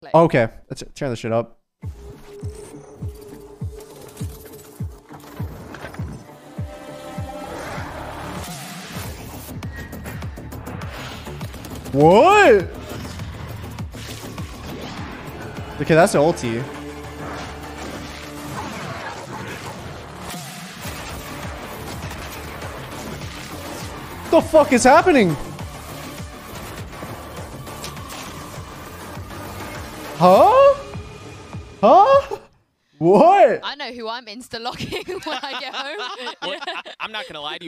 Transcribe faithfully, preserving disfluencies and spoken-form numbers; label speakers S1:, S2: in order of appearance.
S1: Okay, let's turn this shit up. What? Okay, that's the ulti. What the fuck is happening? Huh? Huh? What?
S2: I know who I'm insta-locking when I get home.
S3: Well, I, I'm not gonna lie to you.